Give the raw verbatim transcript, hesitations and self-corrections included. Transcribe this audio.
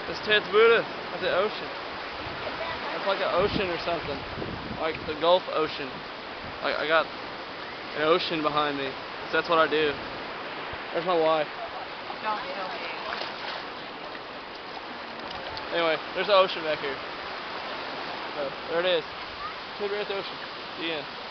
It's Ted's Buddha at the ocean. It's like an ocean or something. Like the Gulf Ocean. Like I got an ocean behind me. So that's what I do. There's my wife. Don't kill me. Anyway, there's the ocean back here. So, there it is. Ted Rieth Ocean. The end.